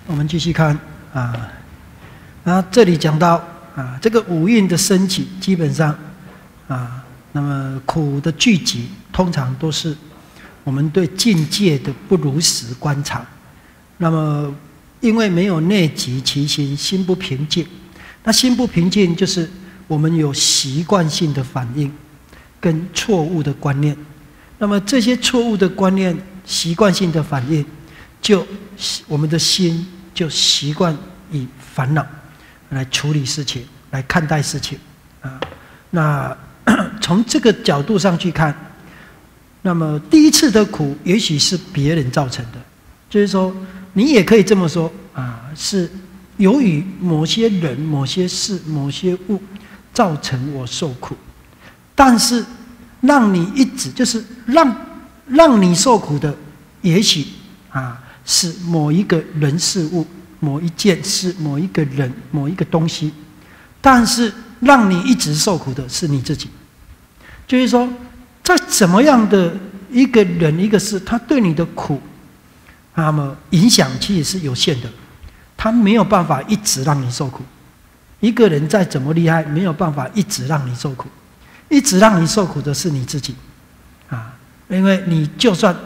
我们继续看啊，这里讲到这个五蕴的升起，基本上那么苦的聚集，通常都是我们对境界的不如实观察。那么因为没有内集其心，心不平静。那心不平静，就是我们有习惯性的反应跟错误的观念。那么这些错误的观念、习惯性的反应，我们的心就习惯以烦恼来处理事情，来看待事情那从这个角度上去看，那么第一次的苦也许是别人造成的，就是说你也可以这么说是由于某些人、某些事、某些物造成我受苦，但是让你一直就是让你受苦的，也许是某一个人事物、某一件事、某一个人、某一个东西，但是让你一直受苦的是你自己。就是说，在怎么样的一个人、一个事，他对你的苦，那么影响其实是有限的，他没有办法一直让你受苦。一个人再怎么厉害，没有办法一直让你受苦，一直让你受苦的是你自己因为你就算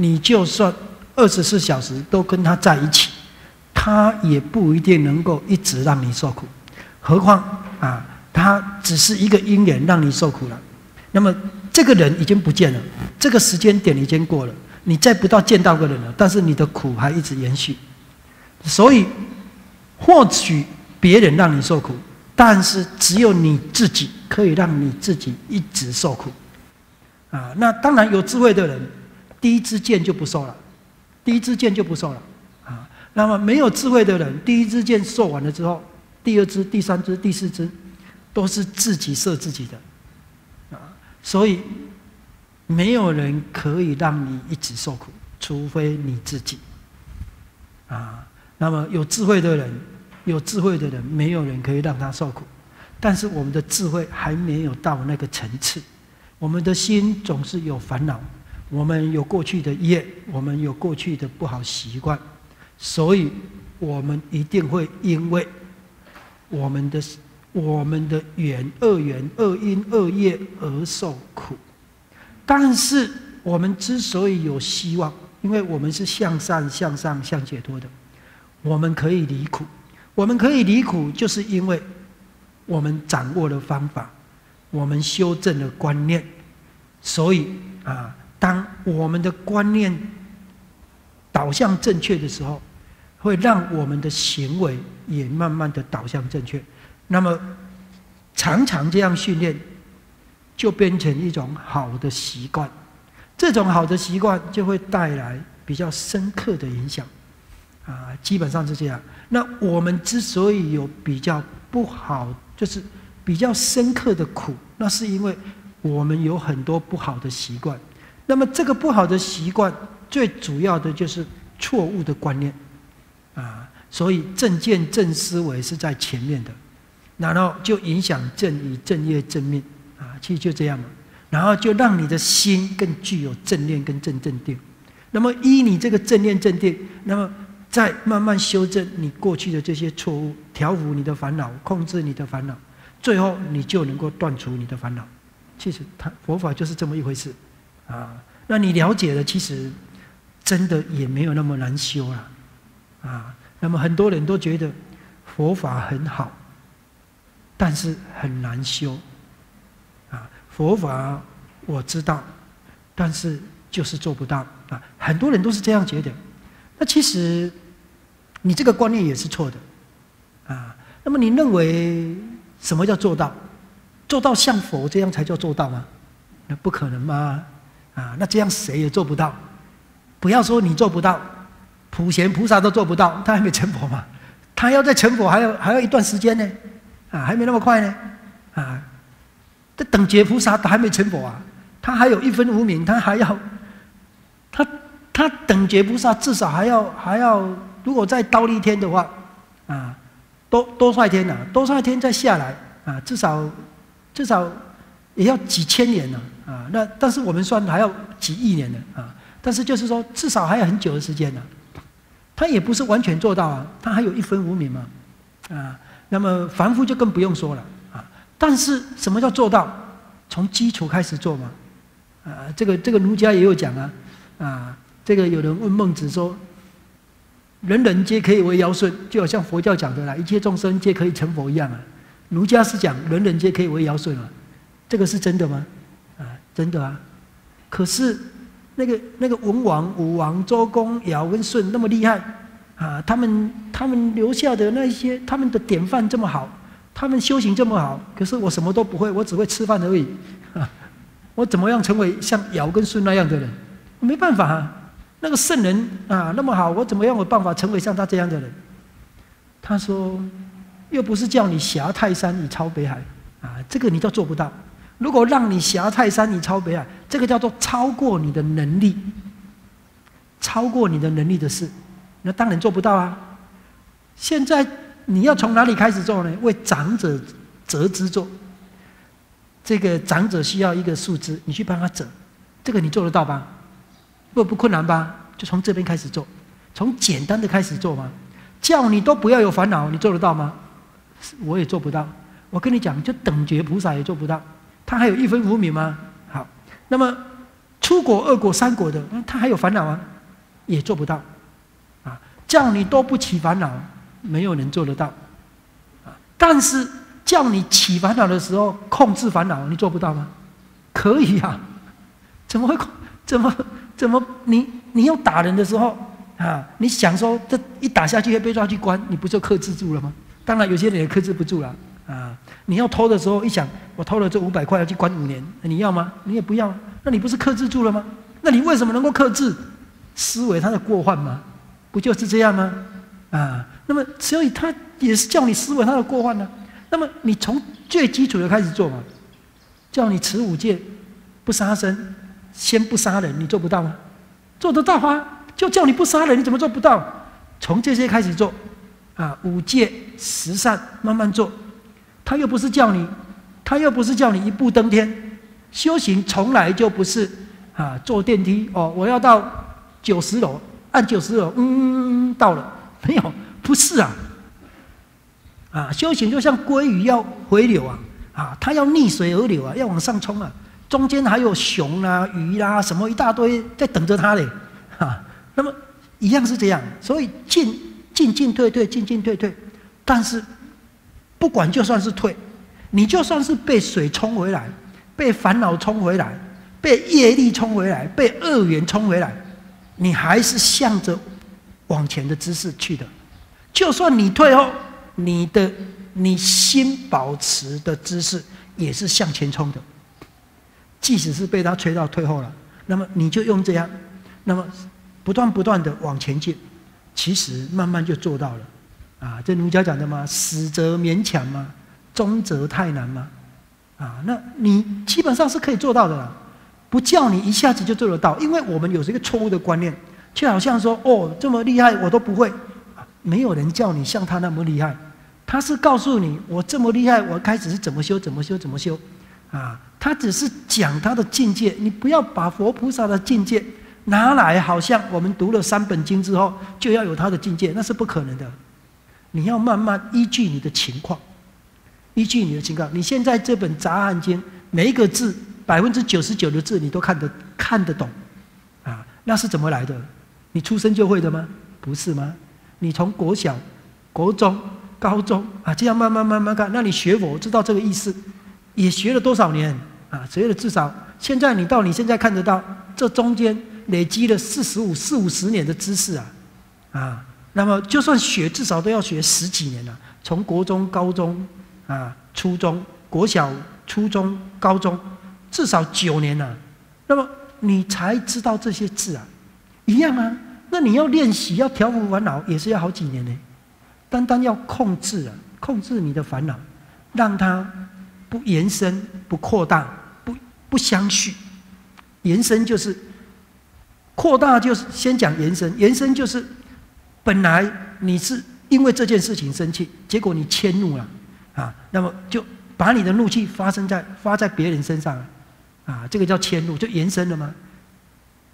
24小时都跟他在一起，他也不一定能够一直让你受苦。何况他只是一个因缘让你受苦了，那么这个人已经不见了，这个时间点已经过了，你再不到见到个人了，但是你的苦还一直延续。所以或许别人让你受苦，但是只有你自己可以让你自己一直受苦那当然有智慧的人，第一支箭就不受了，那么没有智慧的人，第一支箭受完了之后，第二支、第三支、第四支都是自己射自己的所以没有人可以让你一直受苦，除非你自己那么有智慧的人，没有人可以让他受苦，但是我们的智慧还没有到那个层次，我们的心总是有烦恼，我们有过去的业，我们有过去的不好习惯，所以我们一定会因为我们的恶缘、恶因、恶业而受苦。但是我们之所以有希望，因为我们是向善、向上、向解脱的，我们可以离苦。我们可以离苦，就是因为我们掌握了方法，我们修正了观念。所以当我们的观念导向正确的时候，会让我们的行为也慢慢的导向正确。那么常常这样训练，就变成一种好的习惯。这种好的习惯就会带来比较深刻的影响基本上是这样。那我们之所以有比较不好，就是比较深刻的苦，那是因为我们有很多不好的习惯。那么这个不好的习惯，最主要的就是错误的观念所以正见、正思维是在前面的，然后就影响正语、正业、正命其实就这样嘛。然后就让你的心更具有正念跟正定。那么依你这个正念正定，那么再慢慢修正你过去的这些错误，调伏你的烦恼，控制你的烦恼，最后你就能够断除你的烦恼。其实佛法就是这么一回事那你了解了，其实真的也没有那么难修了那么很多人都觉得佛法很好，但是很难修佛法我知道，但是就是做不到很多人都是这样觉得。那其实你这个观念也是错的那么你认为什么叫做到？做到像佛这样才叫做到吗？那不可能吗？那这样谁也做不到。不要说你做不到，普贤菩萨都做不到，他还没成佛嘛。他要再成佛还要一段时间呢还没那么快呢这等觉菩萨还没成佛他还有一分无明，他还要他等觉菩萨至少还要如果在忉利天的话多率天多率天再下来至少也要几千年了那但是我们算还要几亿年了但是就是说至少还有很久的时间他也不是完全做到啊，他还有一分无名嘛，啊，那么凡夫就更不用说了啊。但是什么叫做到？从基础开始做嘛，啊，这个儒家也有讲啊，啊，这个有人问孟子说，人人皆可以为尧舜，就好像佛教讲的啦，一切众生皆可以成佛一样啊。儒家是讲人人皆可以为尧舜啊，这个是真的吗？啊，真的啊。可是那个文王、武王、周公、尧跟舜那么厉害啊，他们留下的那些他们的典范这么好，他们修行这么好，可是我什么都不会，我只会吃饭而已啊，我怎么样成为像尧跟舜那样的人？我没办法啊。那个圣人啊那么好，我怎么样有办法成为像他这样的人？他说，又不是叫你挟泰山以超北海啊，这个你都做不到。如果让你挟泰山以超北海，这个叫做超过你的能力，超过你的能力的事，那当然做不到啊。现在你要从哪里开始做呢？为长者折枝做。这个长者需要一个树枝，你去帮他折，这个你做得到吧？不困难吧？就从这边开始做，从简单的开始做嘛。叫你都不要有烦恼，你做得到吗？我也做不到。我跟你讲，就等觉菩萨也做不到。他还有一分无名吗？好，那么出果、二果、三果的，他还有烦恼吗？也做不到。啊，叫你都不起烦恼，没有人做得到。啊，但是叫你起烦恼的时候控制烦恼，你做不到吗？可以啊，怎么会？怎么你要打人的时候啊，你想说这一打下去会被抓去关，你不就克制住了吗？当然有些人也克制不住了啊。你要偷的时候一想，我偷了这500块要去关5年，你要吗？你也不要，那你不是克制住了吗？那你为什么能够克制？思维它的过患吗？不就是这样吗？啊，那么所以他也是叫你思维他的过患呢。那么你从最基础的开始做嘛，叫你持5戒，不杀生。先不杀人，你做不到吗？做得到啊！就叫你不杀人，你怎么做不到？从这些开始做，啊，5戒10善慢慢做。他又不是叫你一步登天，修行从来就不是啊，坐电梯哦，我要到90楼，按90楼，到了没有？不是啊，啊，修行就像鲑鱼要回流啊，它要逆水而流啊，要往上冲啊。中间还有熊啦、鱼啦，什么一大堆在等着他嘞，那么一样是这样，所以进退，但是不管就算是退，你就算是被水冲回来，被烦恼冲回来，被业力冲回来，被恶缘冲回来，你还是向着往前的姿势去的。就算你退后，你心保持的姿势也是向前冲的。即使是被他吹到退后了，那么你就用这样，那么不断的往前进，其实慢慢就做到了。啊，这儒家讲的嘛，始则勉强嘛，终则太难嘛。啊，那你基本上是可以做到的啦，不叫你一下子就做得到，因为我们有这个错误的观念，就好像说哦这么厉害我都不会，没有人叫你像他那么厉害，他是告诉你我这么厉害，我开始是怎么修。啊，他只是讲他的境界，你不要把佛菩萨的境界拿来，好像我们读了3本经之后就要有他的境界，那是不可能的。你要慢慢依据你的情况，你现在这本《杂汉经》，每一个字99%的字你都看得懂，啊，那是怎么来的？你出生就会的吗？不是吗？你从国小、国中、高中啊，这样慢慢看，那你学佛知道这个意思。也学了多少年啊？学了至少现在你现在看得到，这中间累积了40-50年的知识啊！那么就算学，至少都要学10几年了。从国中、高中啊、初中、国小、初中、高中，至少9年了。那么你才知道这些字啊，一样啊。那你要练习，要调伏烦恼，也是要好几年呢。单要控制你的烦恼，让它不延伸、不扩大、不相续。延伸就是扩大，就是先讲延伸。延伸就是本来你是因为这件事情生气，结果你迁怒了啊，那么就把你的怒气发在别人身上啊，这个叫迁怒，就延伸了吗？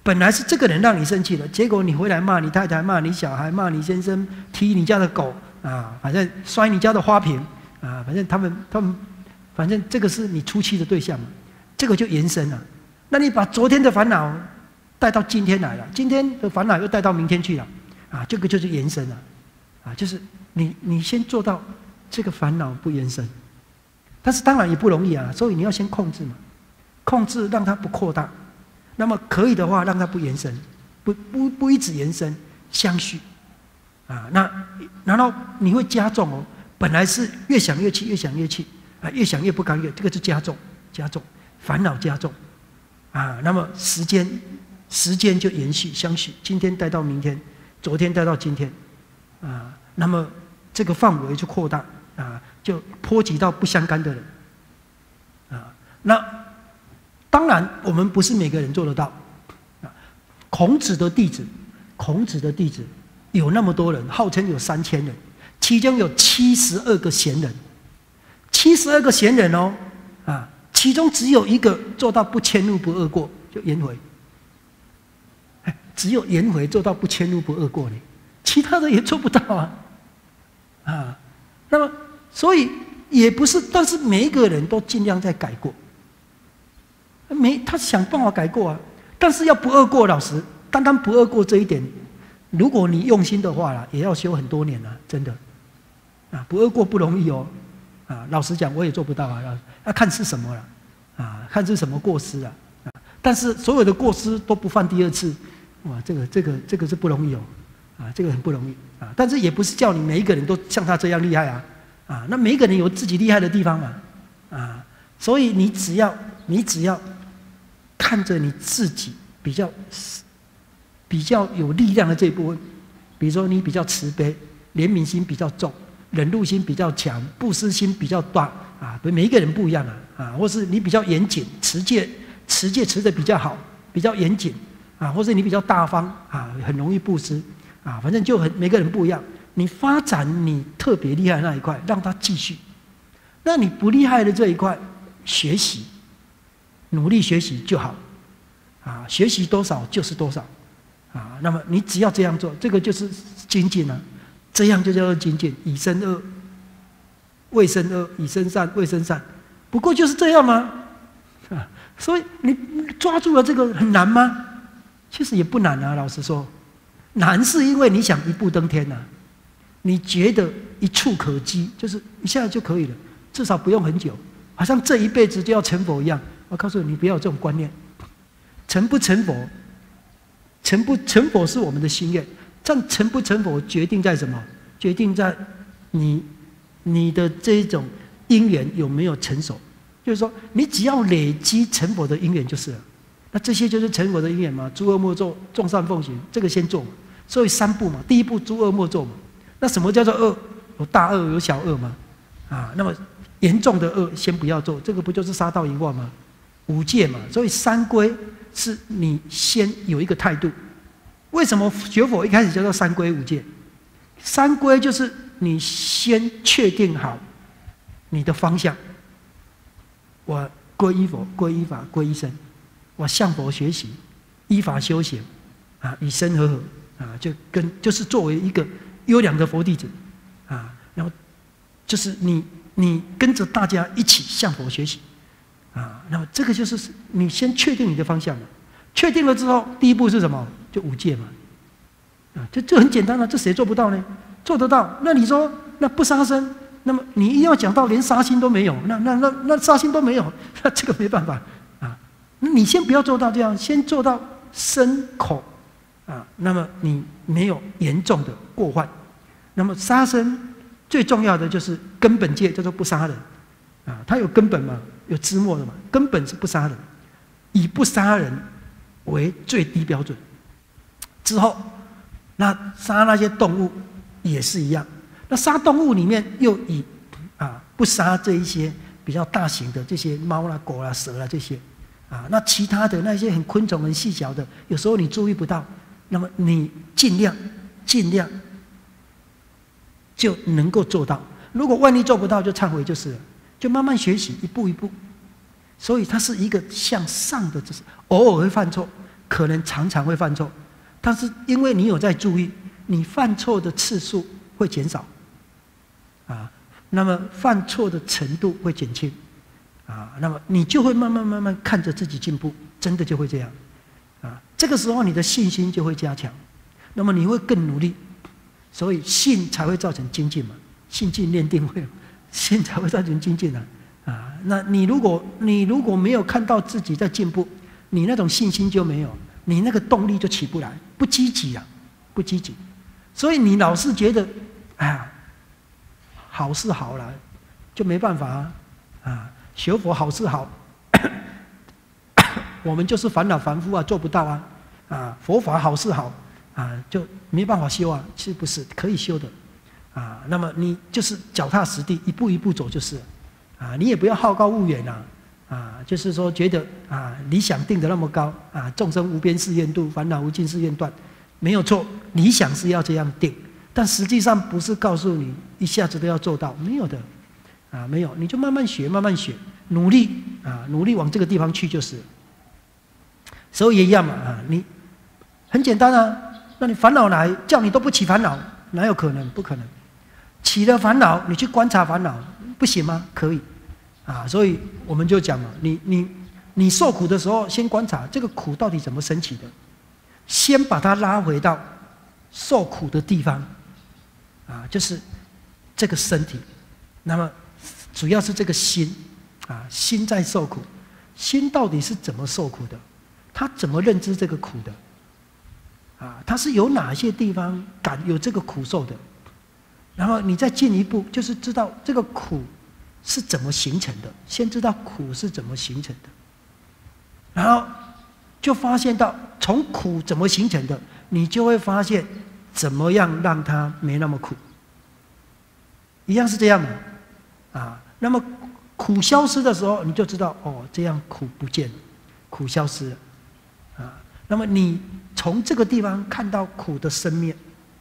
本来是这个人让你生气的，结果你回来骂你太太、骂你小孩、骂你先生、踢你家的狗啊，反正摔你家的花瓶啊，反正他们，反正这个是你出气的对象嘛，这个就延伸了。那你把昨天的烦恼带到今天来了，今天的烦恼又带到明天去了，啊，这个就是延伸了，啊，就是你先做到这个烦恼不延伸，但是当然也不容易啊，所以你要先控制嘛，控制让它不扩大。那么可以的话，让它不延伸，不一直延伸，相续，啊，那然后你会加重哦。本来是越想越气，越想越气，啊，越想越不甘愿，这个是加重，烦恼加重，啊，那么时间就延续相续，今天带到明天，昨天带到今天，啊，那么这个范围就扩大，啊，就波及到不相干的人，啊，那。当然，我们不是每个人做得到。孔子的弟子有那么多人，号称有3000人，其中有72个贤人，72个贤人哦，啊，其中只有一个做到不迁怒不贰过，就颜回。只有颜回做到不迁怒不贰过呢，其他的也做不到啊，啊，那么所以也不是，但是每一个人都尽量在改过。他想办法改过啊，但是要不贰过，老实，单单不贰过这一点，如果你用心的话啦，也要修很多年了，真的，啊，不贰过不容易哦，啊，老实讲我也做不到啊，要看是什么了，啊，看是什么过失啊，但是所有的过失都不犯第二次，哇，这个是不容易哦，啊，这个很不容易啊，但是也不是叫你每一个人都像他这样厉害啊，啊，那每一个人有自己厉害的地方嘛，啊，所以你只要看着你自己比较有力量的这一部分，比如说你比较慈悲，怜悯心比较重，忍辱心比较强，布施心比较大啊，每一个人不一样啊，或是你比较严谨，持戒持得比较好，比较严谨啊，或是你比较大方啊，很容易布施啊，反正就每个人不一样。你发展你特别厉害的那一块，让他继续；那你不厉害的这一块，学习。努力学习就好，啊，学习多少就是多少，啊，那么你只要这样做，这个就是精进啊，这样就叫做精进。以身恶，未生恶；以身善，未生善。不过就是这样吗？啊，所以你抓住了这个很难吗？其实也不难啊，老实说，难是因为你想一步登天呐，你觉得一触可及，就是一下就可以了，至少不用很久，好像这一辈子就要成佛一样。我告诉你，你不要有这种观念。成不成佛，成佛是我们的心愿，但成不成佛决定在什么？决定在你的这种因缘有没有成熟。就是说，你只要累积成佛的因缘就是了。那这些就是成佛的因缘嘛。诸恶莫作，众善奉行，这个先做嘛。所以3步嘛，第一步诸恶莫作嘛。那什么叫做恶？有大恶有小恶嘛。啊，那么严重的恶先不要做，这个不就是杀盗淫妄吗？5戒嘛，所以3归是你先有一个态度。为什么学佛一开始叫做3归5戒？3归就是你先确定好你的方向。我皈依佛，皈依法，皈依僧。我向佛学习，依法修行，啊，以身和合，啊，就是作为一个优良的佛弟子，啊，然后就是你跟着大家一起向佛学习。啊，那么这个就是你先确定你的方向了，确定了之后，第一步是什么？就5戒嘛，啊，这很简单了，这谁做不到呢？做得到。那你说那不杀生，那么你一定要讲到连杀心都没有，那杀心都没有，那这个没办法啊。那你先不要做到这样，先做到身口啊，那么你没有严重的过患。那么杀生最重要的就是根本戒，叫做不杀人啊，它有根本嘛。有枝末的嘛，根本是不杀人，以不杀人为最低标准。之后，那杀那些动物也是一样。那杀动物里面又以不杀这一些比较大型的这些猫啦、狗啦、蛇啦这些啊，那其他的那些很昆虫、很细小的，有时候你注意不到，那么你尽量就能够做到。如果万一做不到，就忏悔就是了。就慢慢学习，一步一步，所以它是一个向上的，就是偶尔会犯错， 可能常常会犯错，但是因为你有在注意，你犯错的次数会减少，那么犯错的程度会减轻，那么你就会慢慢看着自己进步，真的就会这样，这个时候你的信心就会加强，那么你会更努力，所以信才会造成精进嘛，信进念定慧，信才会造成精进那你如果没有看到自己在进步，你那种信心就没有，你那个动力就起不来，不积极不积极，所以你老是觉得，好是好了，就没办法学佛好是好，我们就是烦恼凡夫做不到佛法好是好就没办法修是不是可以修的那么你就是脚踏实地，一步一步走就是你也不要好高骛远就是说觉得理想定得那么高众生无边誓愿度，烦恼无尽誓愿断，没有错，理想是要这样定，但实际上不是告诉你一下子都要做到，没有的没有，你就慢慢学，努力努力往这个地方去就是。所以也一样嘛你很简单那你烦恼来，叫你都不起烦恼，哪有可能？不可能。起了烦恼，你去观察烦恼，不行吗？可以所以我们就讲嘛，你受苦的时候，先观察这个苦到底怎么升起的，先把它拉回到受苦的地方就是这个身体，那么主要是这个心心在受苦，心到底是怎么受苦的？他怎么认知这个苦的？他是有哪些地方有这个苦受的？然后你再进一步，就是知道这个苦是怎么形成的，先知道苦是怎么形成的，然后就发现到从苦怎么形成的，你就会发现怎么样让它没那么苦，一样是这样的那么苦消失的时候，你就知道这样苦不见了，苦消失了那么你从这个地方看到苦的生灭，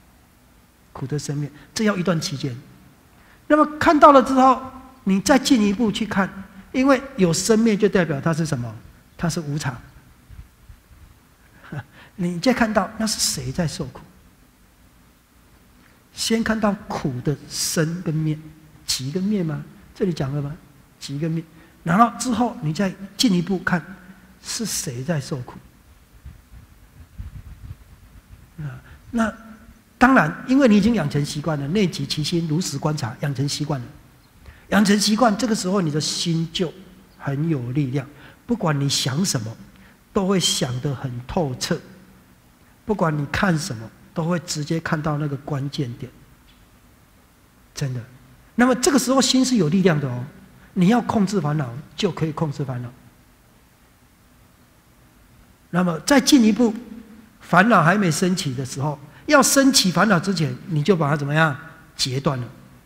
这要一段期间。那么看到了之后，你再进一步去看，因为有生灭就代表它是什么？它是无常。你再看到那是谁在受苦？先看到苦的生跟灭，起跟灭吗？这里讲了吗？起跟灭，然后之后你再进一步看是谁在受苦。那当然，因为你已经养成习惯了，内集其心，如实观察，养成习惯了。养成习惯，这个时候你的心就很有力量，不管你想什么，都会想得很透彻；不管你看什么，都会直接看到那个关键点。真的。那么这个时候心是有力量的你要控制烦恼，就可以控制烦恼。那么再进一步，烦恼还没升起的时候，要升起烦恼之前，你就把它怎么样截断了？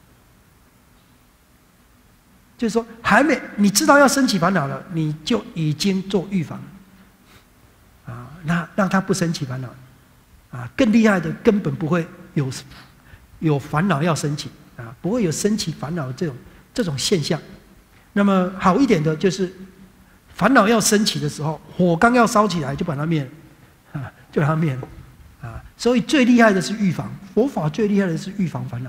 就是说，还没你知道要升起烦恼了，你就已经做预防那让它不升起烦恼更厉害的根本不会有烦恼要升起不会有升起烦恼这种现象。那么好一点的就是烦恼要升起的时候，火刚要烧起来就把它灭了就把它灭了所以最厉害的是预防，佛法最厉害的是预防烦恼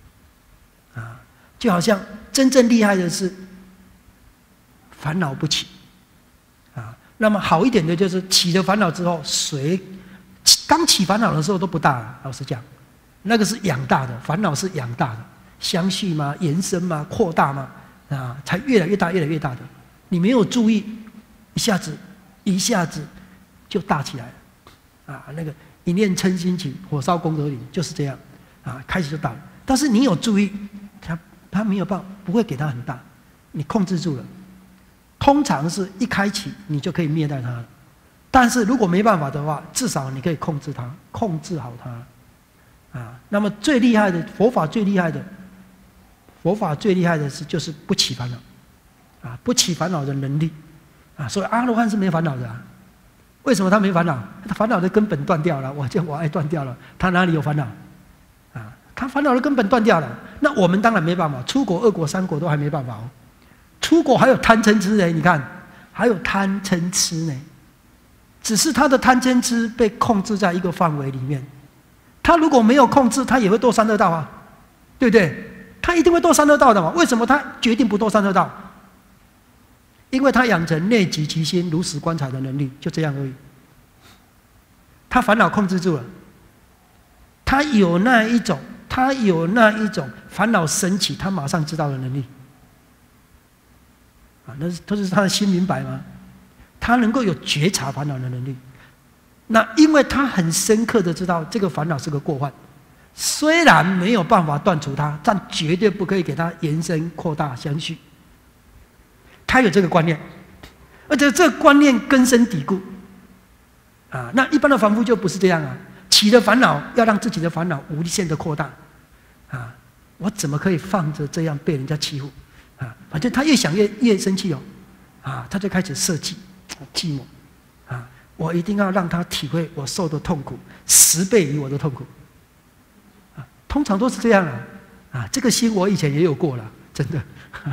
就好像真正厉害的是烦恼不起那么好一点的就是起了烦恼之后，刚起烦恼的时候都不大了，老实讲，那个是养大的，烦恼是养大的，相续嘛，延伸嘛，扩大嘛才越来越大，越来越大的。你没有注意，一下子就大起来了那个一念嗔心起，火烧功德林，就是这样开始就大了。但是你有注意，它没有不会给它很大，你控制住了。通常是一开启你就可以灭掉它了，但是如果没办法的话，至少你可以控制它，控制好它那么最厉害的佛法最厉害的就是不起烦恼不起烦恼的能力所以阿罗汉是没烦恼的为什么他没烦恼？他烦恼的根本断掉了，我爱断掉了，他哪里有烦恼他烦恼的根本断掉了。那我们当然没办法，出国、2国、3国都还没办法出国还有贪嗔痴呢，你看还有贪嗔痴呢只是他的贪嗔痴被控制在一个范围里面。他如果没有控制，他也会堕三恶道啊，对不对？他一定会堕三恶道的嘛？为什么他决定不堕三恶道？因为他养成内极其心、如实观察的能力，就这样而已。他烦恼控制住了，他有那一种烦恼升起，他马上知道的能力。那是他的心明白吗？他能够有觉察烦恼的能力。那因为他很深刻的知道这个烦恼是个过患，虽然没有办法断除它，但绝对不可以给它延伸、扩大、相续。他有这个观念，而且这个观念根深蒂固。那一般的凡夫就不是这样啊，起了烦恼要让自己的烦恼无限的扩大。我怎么可以放着这样被人家欺负？反正他越想越生气他就开始设计计谋。我一定要让他体会我受的痛苦10倍于我的痛苦。通常都是这样这个心我以前也有过了，真的。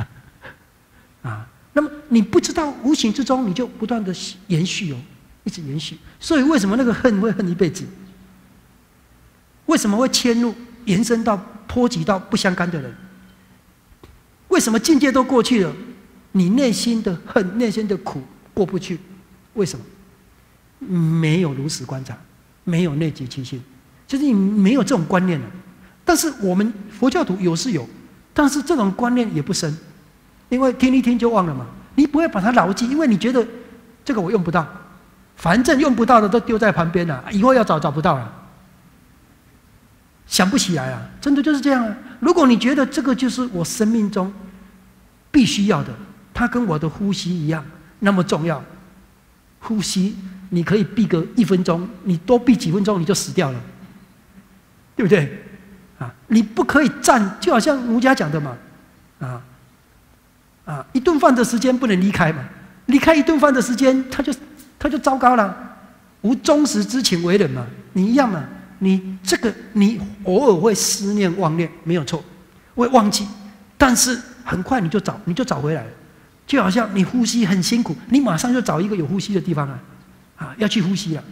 那么你不知道，无形之中你就不断的延续一直延续。所以为什么那个恨会恨一辈子？为什么会迁入延伸到波及到不相干的人？为什么境界都过去了，你内心的恨、内心的苦过不去？为什么？没有如实观察，没有内极其心，就是你没有这种观念了。但是我们佛教徒是有，但是这种观念也不深，因为听一听就忘了嘛。你不会把它牢记，因为你觉得这个我用不到，反正用不到的都丢在旁边了，以后要找不到了，想不起来啊！真的就是这样啊。如果你觉得这个就是我生命中必须要的，它跟我的呼吸一样那么重要，呼吸你可以闭个1分钟，你多闭几分钟你就死掉了，对不对？你不可以站，就好像儒家讲的嘛，一顿饭的时间不能离开嘛，离开一顿饭的时间，他就糟糕了，无终始之情为人嘛，你一样嘛，你偶尔会思念妄念，没有错，会忘记，但是很快你就找回来了，就好像你呼吸很辛苦，你马上就找一个有呼吸的地方要去呼吸了。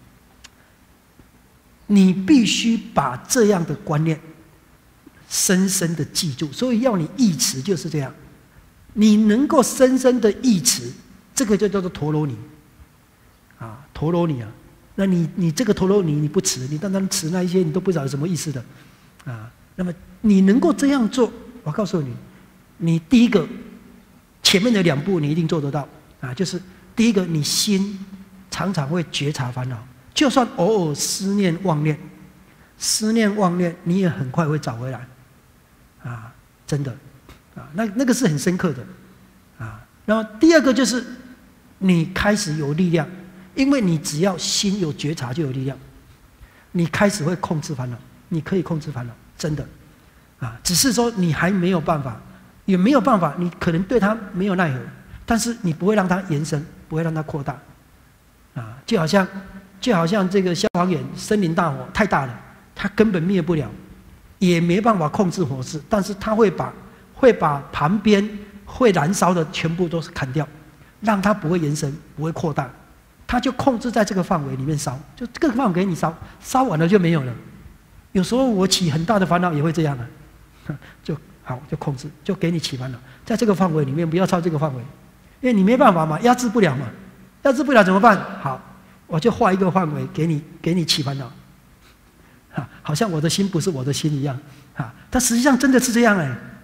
你必须把这样的观念深深的记住，所以要你忆持就是这样。你能够深深的忆持，这个就叫做陀罗尼陀罗尼那你这个陀罗尼你不持，你单单持那一些你都不知道有什么意思的那么你能够这样做，我告诉你，你第一个前面的2步你一定做得到就是第一个，你心常常会觉察烦恼，就算偶尔思念妄念，你也很快会找回来真的那个是很深刻的然后第二个就是你开始有力量，因为你只要心有觉察就有力量，你开始会控制烦恼，你可以控制烦恼，真的只是说你还没有办法，也没有办法，你可能对它没有奈何，但是你不会让它延伸，不会让它扩大就好像这个消防员，森林大火太大了，他根本灭不了，也没办法控制火势，但是他会把旁边会燃烧的全部都是砍掉，让它不会延伸，不会扩大，他就控制在这个范围里面烧，就这个范围给你烧，烧完了就没有了。有时候我起很大的烦恼也会这样就控制，就给你起烦恼，在这个范围里面不要超这个范围，因为你没办法嘛，压制不了嘛，压制不了怎么办？好，我就画一个范围给你起烦恼好像我的心不是我的心一样但实际上真的是这样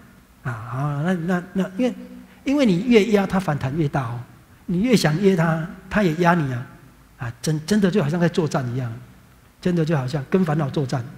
那因为你越压它反弹越大你越想压它，它也压你真的就好像在作战一样，真的就好像跟烦恼作战，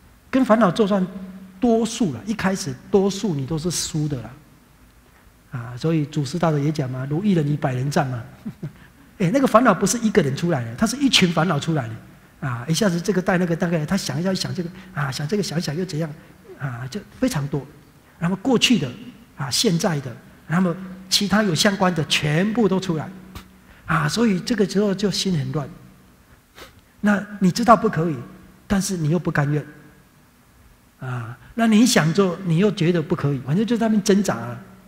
多数了，一开始多数你都是输的啦所以祖师大德也讲嘛，如一人以百人战嘛那个烦恼不是一个人出来的，它是一群烦恼出来的一下子这个带那个大概他想一下想这个想这个想想又怎样就非常多，然后过去的现在的，然后其他有相关的全部都出来所以这个时候就心很乱。那你知道不可以，但是你又不甘愿那你想做，你又觉得不可以，反正就在那边挣扎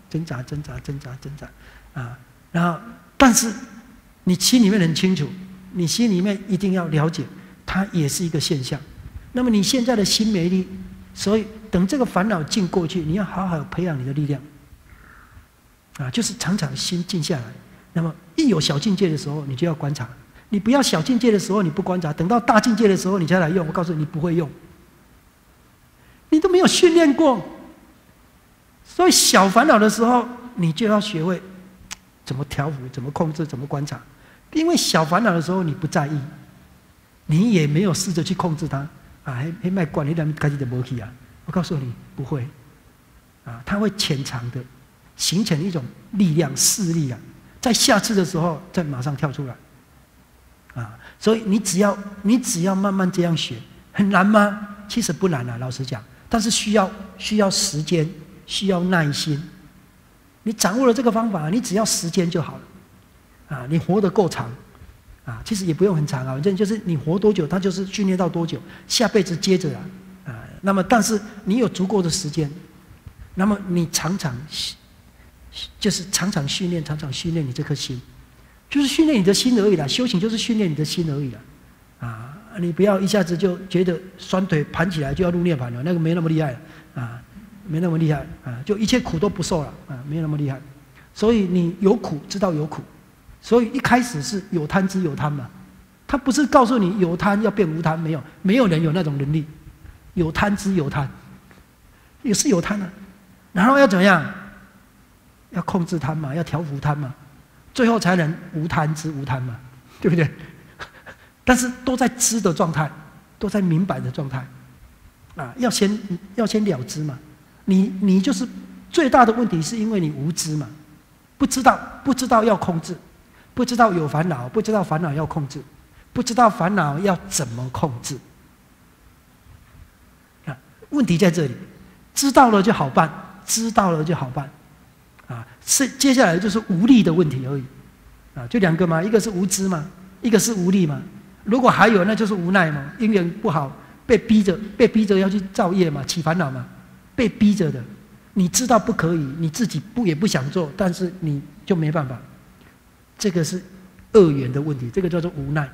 然后但是你心里面很清楚， 你心里面一定要了解，它也是一个现象。那么你现在的心没力，所以等这个烦恼静过去，你要好好培养你的力量。就是常常心静下来。那么一有小境界的时候，你就要观察。你不要小境界的时候你不观察，等到大境界的时候你再来用，我告诉你，你不会用，你都没有训练过。所以小烦恼的时候，你就要学会怎么调伏、怎么控制、怎么观察。因为小烦恼的时候你不在意，你也没有试着去控制它还卖管你两开始的没去啊！我告诉你不会它会潜藏的形成一种力量势力在下次的时候再马上跳出来所以你只要慢慢这样学，很难吗？其实不难老实讲，但是需要时间，需要耐心。你掌握了这个方法，你只要时间就好了你活得够长其实也不用很长反正就是你活多久，它就是训练到多久，下辈子接着那么但是你有足够的时间，那么你常常训练你这颗心，就是训练你的心而已啦。修行就是训练你的心而已啦你不要一下子就觉得双腿盘起来就要入涅槃了，那个没那么厉害没那么厉害就一切苦都不受了没那么厉害。所以你有苦知道有苦，所以一开始是有贪知有贪嘛，他不是告诉你有贪要变无贪，没有人有那种能力。有贪知有贪，也是有贪然后要怎么样？要控制贪嘛，要调伏贪嘛，最后才能无贪知无贪嘛，对不对？但是都在知的状态，都在明白的状态要先了知嘛。你就是最大的问题，是因为你无知嘛，不知道要控制，不知道有烦恼，不知道烦恼要控制，不知道烦恼要怎么控制问题在这里。知道了就好办，知道了就好办是接下来就是无力的问题而已就两个嘛，一个是无知嘛，一个是无力嘛。如果还有，那就是无奈嘛，因缘不好，被逼着要去造业嘛，起烦恼嘛，被逼着的。你知道不可以，你自己也不想做，但是你就没办法。这个是恶缘的问题，这个叫做无奈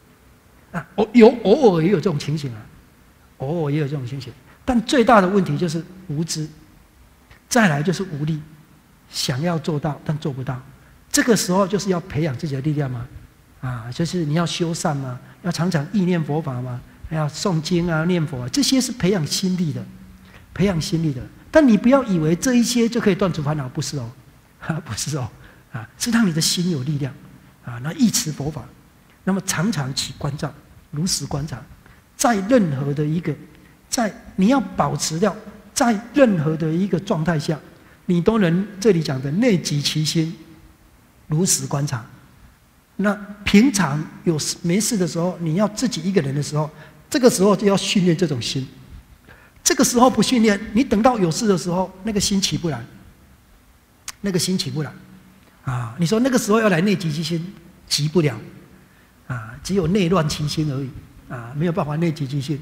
偶尔也有这种情形偶尔也有这种情形。但最大的问题就是无知，再来就是无力，想要做到但做不到。这个时候就是要培养自己的力量嘛就是你要修善嘛，要常常意念佛法嘛，要诵经念佛这些是培养心力的，但你不要以为这一些就可以断除烦恼，不是不是是让你的心有力量那忆持佛法，那么常常起观照，如实观察，在任何的一个你要保持掉，在任何的一个状态下，你都能这里讲的内极其心，如实观察。那平常没事的时候，你要自己一个人的时候，这个时候就要训练这种心。这个时候不训练，你等到有事的时候，那个心起不来，你说那个时候要来内极其心，急不了只有内乱其心而已没有办法内极其心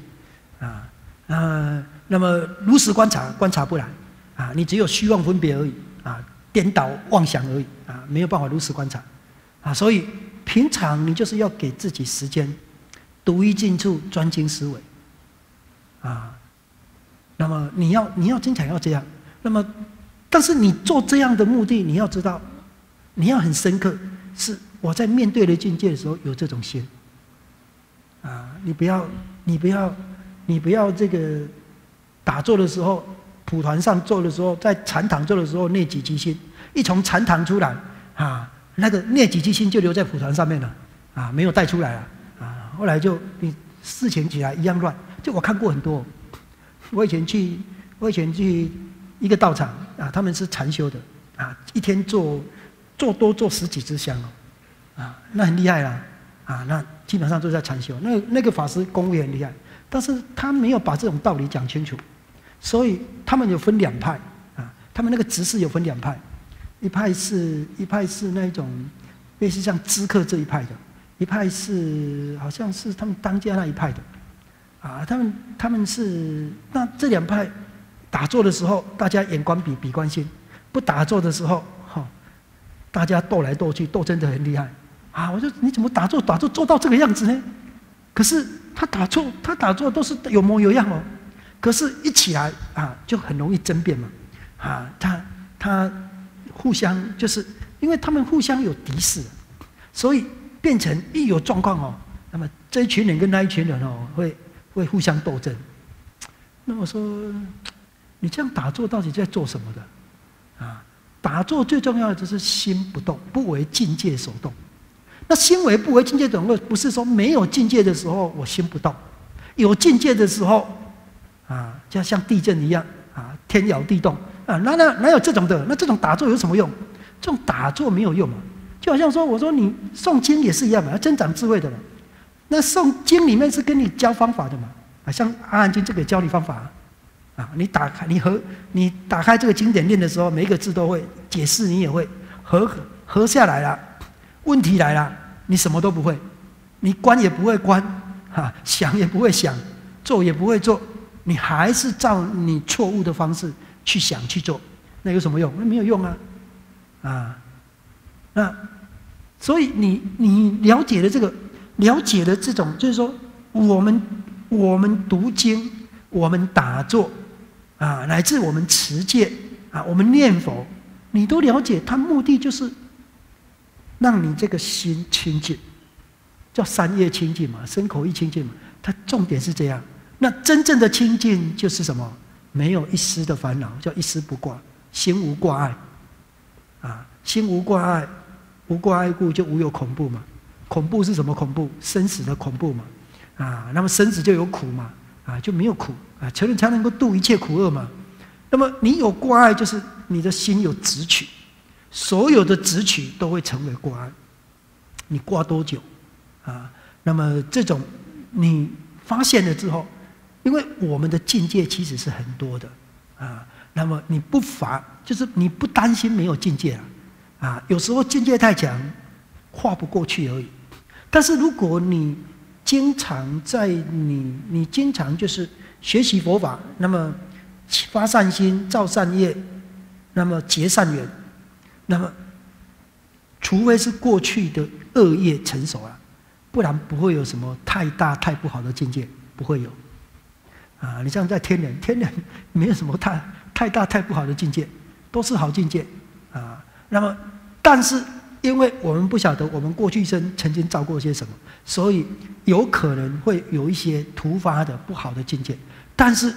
那么如实观察，观察不来你只有虚妄分别而已颠倒妄想而已没有办法如实观察所以平常你就是要给自己时间，独一静处，专精思维那么你要经常要这样。那么但是你做这样的目的，你要知道，你要很深刻，是我在面对的境界的时候有这种心你不要这个打坐的时候，蒲团上坐的时候，在禅堂坐的时候内己即心，一从禅堂出来那个内己即心就留在蒲团上面了没有带出来了后来就你事情起来一样乱。就我看过很多，我以前去一个道场他们是禅修的一天做10几支香那很厉害啦那基本上都在禅修。那个法师功夫也很厉害，但是他没有把这种道理讲清楚，所以他们有分两派他们那个执事有分两派，一派是那一种类似像知客这一派的，一派是好像是他们当家那一派的他们是那这两派打坐的时候，大家眼观鼻，鼻观心；不打坐的时候大家斗来斗去，斗争得很厉害啊！我说你怎么打坐做到这个样子呢？可是他打坐都是有模有样哦，可是一起来啊，就很容易争辩嘛，啊，他互相就是因为他们互相有敌视，所以变成一有状况哦，那么这一群人跟那一群人哦，会互相斗争。那我说，你这样打坐到底在做什么的？啊，打坐最重要的就是心不动，不为境界所动。那心为不为境界所动，不是说没有境界的时候我心不动，有境界的时候啊，就像地震一样啊，天摇地动啊，哪有这种的？那这种打坐有什么用？这种打坐没有用啊，就好像说，我说你诵经也是一样嘛，要增长智慧的嘛。那诵经里面是跟你教方法的嘛，啊，像《阿含经》这个教你方法啊，你打开这个经典念的时候，每一个字都会解释，你也会合下来了。问题来了，你什么都不会，你观也不会观，想也不会想，做也不会做，你还是照你错误的方式去想去做，那有什么用？那没有用啊！那所以你了解了这个，了解了这种，就是说我们读经，我们打坐啊，乃至我们持戒啊，我们念佛，你都了解，它目的就是让你这个心清净，叫三业清净嘛，身口意清净嘛。它重点是这样。那真正的清净就是什么？没有一丝的烦恼，叫一丝不挂，心无挂碍啊，心无挂碍，无挂碍故就无有恐怖嘛。恐怖是什么恐怖？生死的恐怖嘛啊，那么生死就有苦嘛啊，就没有苦啊，才能够度一切苦厄嘛。那么你有挂碍，就是你的心有执取。所有的执取都会成为挂碍，你挂多久啊？那么这种你发现了之后，因为我们的境界其实是很多的啊，那么你不乏就是你不担心没有境界啊，有时候境界太强，跨不过去而已。但是如果你经常你经常就是学习佛法，那么发善心、造善业，那么结善缘。那么，除非是过去的恶业成熟了，不然不会有什么太大太不好的境界，不会有。啊，你像在天人没有什么太大太不好的境界，都是好境界啊。那么，但是因为我们不晓得我们过去生曾经造过些什么，所以有可能会有一些突发的不好的境界。但是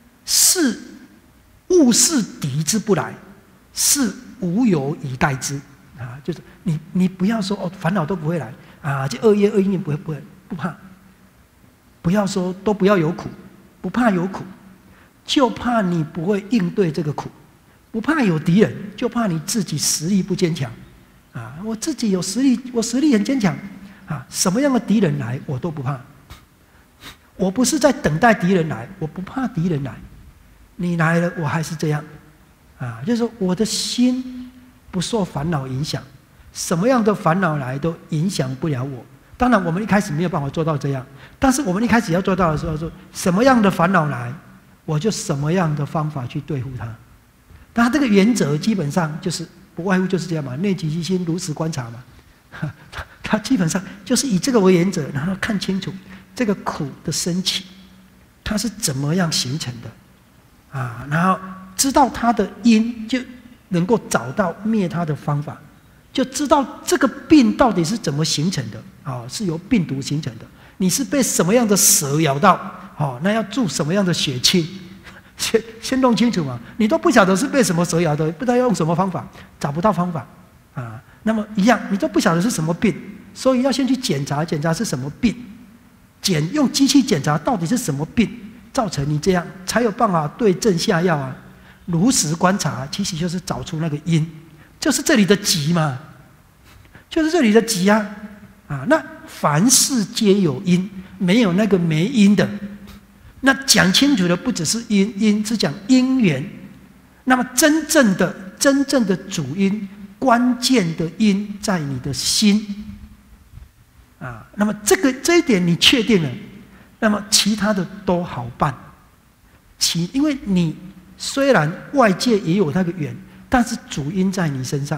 物是敌之不来，是无有以待之啊，就是你不要说哦，烦恼都不会来啊，这恶业不怕，不要说都不要有苦，不怕有苦，就怕你不会应对这个苦，不怕有敌人，就怕你自己实力不坚强啊。我自己有实力，我实力很坚强啊，什么样的敌人来我都不怕，我不是在等待敌人来，我不怕敌人来，你来了我还是这样。啊，就是说我的心不受烦恼影响，什么样的烦恼来都影响不了我。当然，我们一开始没有办法做到这样，但是我们一开始要做到的时候，说什么样的烦恼来，我就什么样的方法去对付它。那这个原则基本上就是不外乎就是这样嘛，内己其心，如实观察嘛。它基本上就是以这个为原则，然后看清楚这个苦的升起，它是怎么样形成的啊，然后知道它的因，就能够找到灭它的方法，就知道这个病到底是怎么形成的啊，是由病毒形成的。你是被什么样的蛇咬到？哦，那要注什么样的血清？先弄清楚嘛。你都不晓得是被什么蛇咬的，不知道要用什么方法，找不到方法啊。那么一样，你都不晓得是什么病，所以要先去检查是什么病，用机器检查到底是什么病造成你这样，才有办法对症下药啊。如实观察，其实就是找出那个因，就是这里的急嘛，就是这里的急啊！那凡事皆有因，没有那个没因的。那讲清楚的不只是因，是讲因缘。那么真正的主因，关键的因在你的心啊。那么这一点你确定了，那么其他的都好办。因为你虽然外界也有那个缘，但是主因在你身上，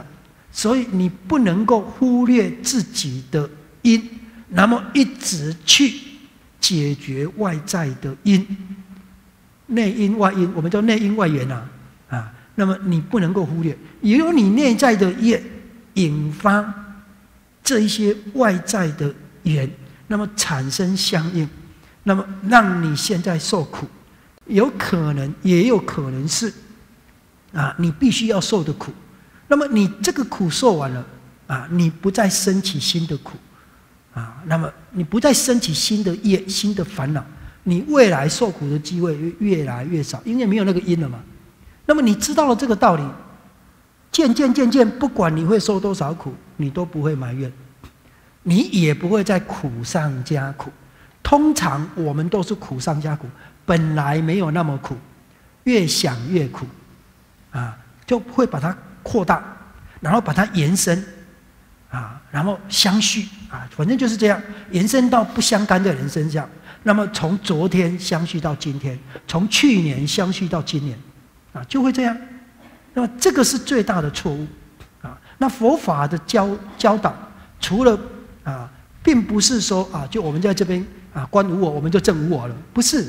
所以你不能够忽略自己的因，那么一直去解决外在的因，内因外因，我们叫内因外缘啊。那么你不能够忽略，也有你内在的业引发这一些外在的缘，那么产生相应，那么让你现在受苦，有可能也有可能是你必须要受的苦。那么你这个苦受完了你不再升起新的苦那么你不再升起新的业、新的烦恼，你未来受苦的机会越来越少，因为没有那个因了嘛。那么你知道了这个道理，渐渐，不管你会受多少苦，你都不会埋怨，你也不会在苦上加苦。通常我们都是苦上加苦，本来没有那么苦，越想越苦就会把它扩大，然后把它延伸然后相续反正就是这样，延伸到不相干的人身上。那么从昨天相续到今天，从去年相续到今年就会这样。那么这个是最大的错误那佛法的教导，除了并不是说就我们在这边观无我，我们就证无我了，不是。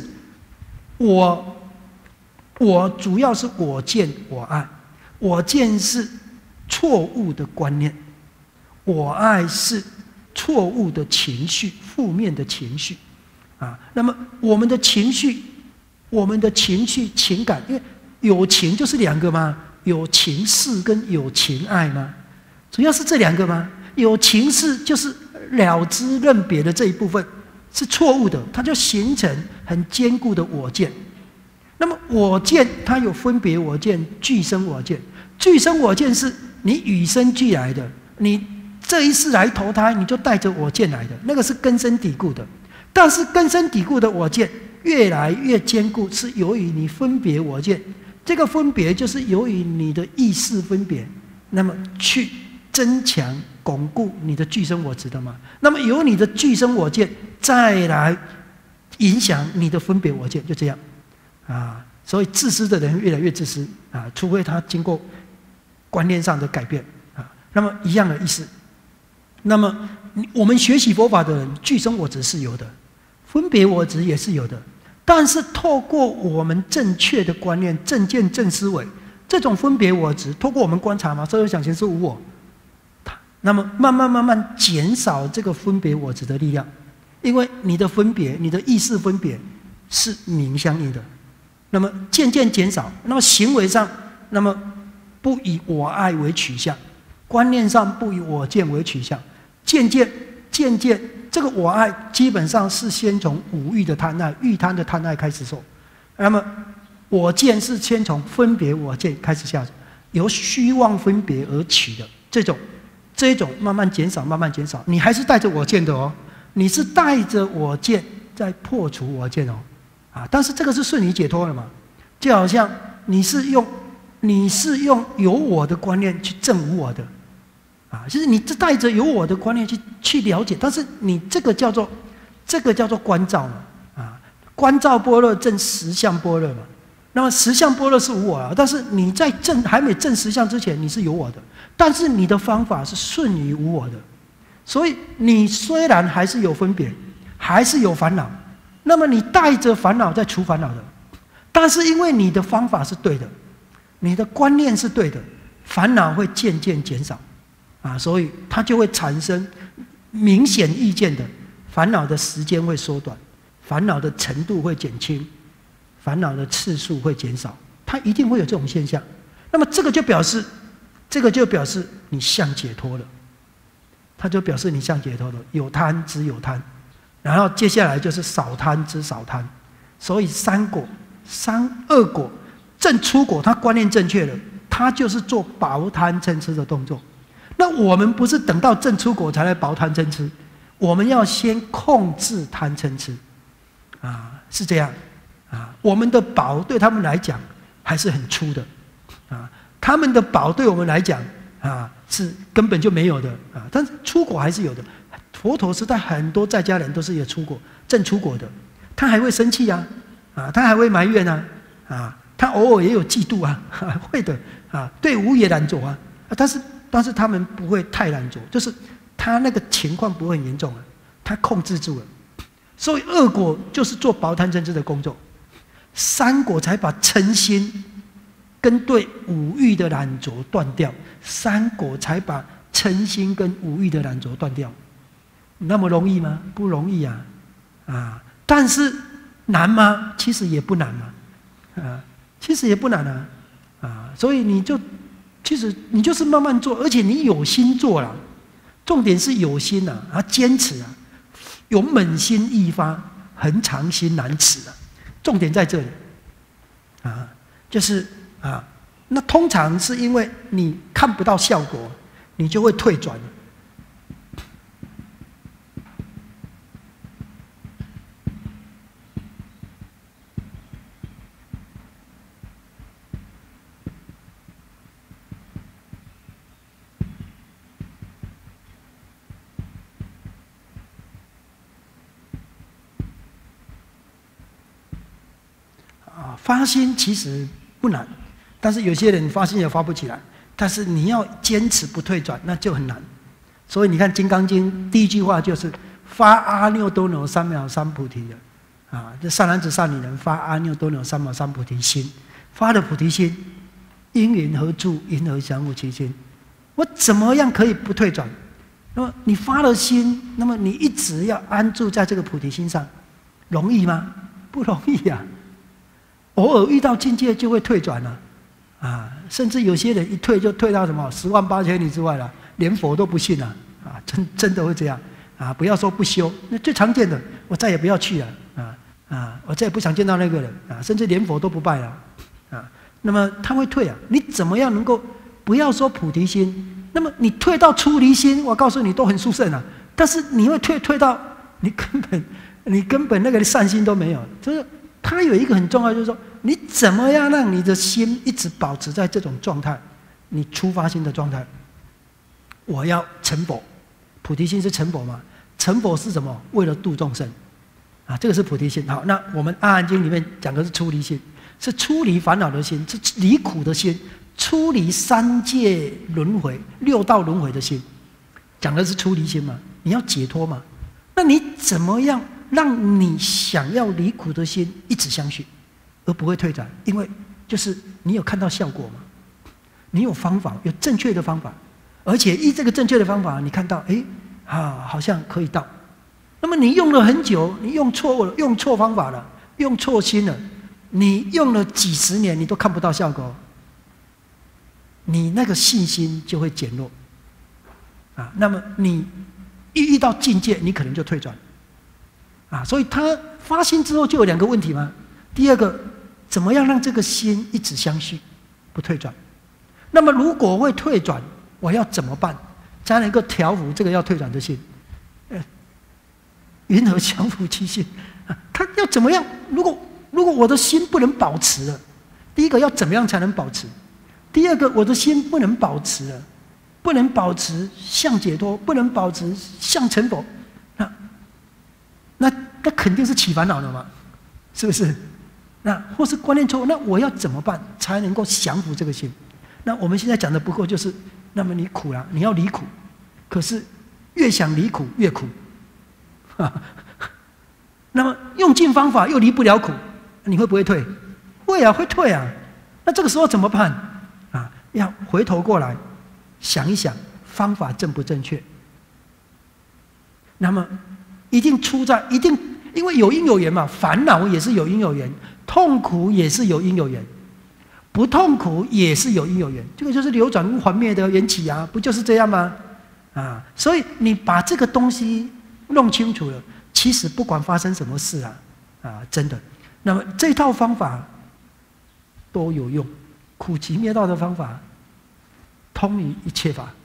我主要是我见我爱，我见是错误的观念，我爱是错误的情绪，负面的情绪那么我们的情绪情感，因为有情就是两个吗？有情事跟有情爱吗？主要是这两个吗？有情事就是了知认别的这一部分是错误的，它就形成很坚固的我见。那么我见它有分别我见、俱生我见。俱生我见是你与生俱来的，你这一世来投胎你就带着我见来的，那个是根深蒂固的。但是根深蒂固的我见越来越坚固，是由于你分别我见，这个分别就是由于你的意识分别，那么去增强巩固你的俱生我执的嘛。那么由你的俱生我见再来影响你的分别我见，就这样所以自私的人越来越自私除非他经过观念上的改变那么一样的意思。那么我们学习佛法的人，俱生我执是有的，分别我执也是有的，但是透过我们正确的观念、正见、正思维，这种分别我执，透过我们观察嘛，色受想行识无我，那么慢慢减少这个分别我执的力量，因为你的分别、你的意识分别是名相应的，那么渐渐减少，那么行为上，那么不以我爱为取向，观念上不以我见为取向，渐渐，这个我爱基本上是先从五欲的贪爱、欲贪的贪爱开始受，那么我见是先从分别我见开始下手，由虚妄分别而起的这种慢慢减少，你还是带着我见的哦，你是带着我见在破除我见哦，但是这个是顺理解脱了嘛，就好像你是用有我的观念去证无我的。就是你带着有我的观念去了解，但是你这个叫做观照嘛，观照般若证实相般若嘛。那么实相般若是无我但是你在还没证实相之前，你是有我的，但是你的方法是顺于无我的，所以你虽然还是有分别，还是有烦恼，那么你带着烦恼在除烦恼的，但是因为你的方法是对的，你的观念是对的，烦恼会渐渐减少。所以它就会产生明显意见的烦恼的时间会缩短，烦恼的程度会减轻，烦恼的次数会减少，它一定会有这种现象。那么这个就表示你相解脱了，它就表示你相解脱了，有贪知有贪，然后接下来就是少贪知少贪。所以二果正出果，它观念正确了，它就是做薄贪嗔痴的动作。那我们不是等到正出果才来薄贪嗔痴，我们要先控制贪嗔痴是这样我们的薄对他们来讲还是很粗的他们的薄对我们来讲是根本就没有的但是出果还是有的。佛陀时代很多在家人都是有出果、正出果的，他还会生气他还会埋怨他偶尔也有嫉妒会的对无也难走但是是他们不会太懒惰，就是他那个情况不会很严重了，他控制住了。所以2果就是做薄贪嗔痴的工作，3果才把嗔心跟对五欲的懒惰断掉，3果才把嗔心跟五欲的懒惰断掉。那么容易吗？不容易啊！但是难吗？其实也不难嘛，其实也不难所以其实你就是慢慢做，而且你有心做了，重点是有心坚持有猛心易发，恒常心难持重点在这里就是那通常是因为你看不到效果，你就会退转了。发心其实不难，但是有些人发心也发不起来。但是你要坚持不退转，那就很难。所以你看《金刚经》第一句话就是“发阿耨多罗三藐三菩提”的这善男子、善女人发阿耨多罗三藐三菩提心，发了菩提心，因缘何处？因何降伏其心？我怎么样可以不退转？那么你发了心，那么你一直要安住在这个菩提心上，容易吗？不容易偶尔遇到境界就会退转了甚至有些人一退就退到什么10万8千里之外了，连佛都不信了真的会这样不要说不修，那最常见的，我再也不要去了我再也不想见到那个人甚至连佛都不拜了那么他会退你怎么样能够不要说菩提心，那么你退到出离心，我告诉你都很殊胜但是你会退到你根本那个善心都没有，就是它有一个很重要，就是说你怎么样让你的心一直保持在这种状态，你出发心的状态。我要成佛，菩提心是成佛嘛？成佛是什么？为了度众生这个是菩提心。好，那我们《阿含经》里面讲的是出离心，是出离烦恼的心，是离苦的心，出离3界轮回、6道轮回的心，讲的是出离心嘛？你要解脱嘛？那你怎么样让你想要离苦的心一直相续，而不会退转？因为就是你有看到效果嘛，你有方法，有正确的方法，而且依这个正确的方法，你看到好像可以到。那么你用了很久，你用错方法了，用错心了，你用了几十年，你都看不到效果，你那个信心就会减弱那么你一遇到境界，你可能就退转所以他发心之后就有2个问题嘛。第二个，怎么样让这个心一直相续，不退转？那么如果会退转，我要怎么办才能够调伏这个要退转的心？云何降伏其心？他要怎么样？如果我的心不能保持了，第一个要怎么样才能保持？第二个，我的心不能保持了，不能保持向解脱，不能保持向成佛，那肯定是起烦恼的嘛，是不是？那或是观念错误，那我要怎么办才能够降服这个心？那我们现在讲的不过就是，那么你苦了，你要离苦，可是越想离苦越苦那么用尽方法又离不了苦，你会不会退？会会退那这个时候怎么办要回头过来想一想方法正不正确。那么一定因为有因有缘嘛，烦恼也是有因有缘，痛苦也是有因有缘，不痛苦也是有因有缘，这个就是流转无还灭的缘起不就是这样吗？所以你把这个东西弄清楚了，其实不管发生什么事真的，那么这套方法都有用，苦集灭道的方法通于一切法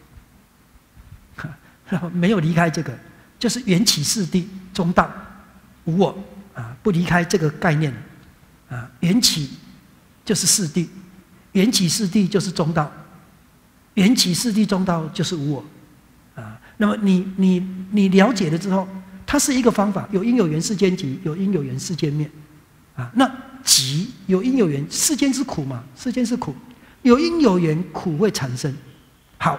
没有离开这个，就是缘起四谛中道无我不离开这个概念缘起就是四谛，缘起四谛就是中道，缘起四谛中道就是无我那么你了解了之后，它是一个方法，有因有缘世间集，有因有缘世间灭那集有因有缘，世间是苦嘛，世间是苦，有因有缘苦会产生。好，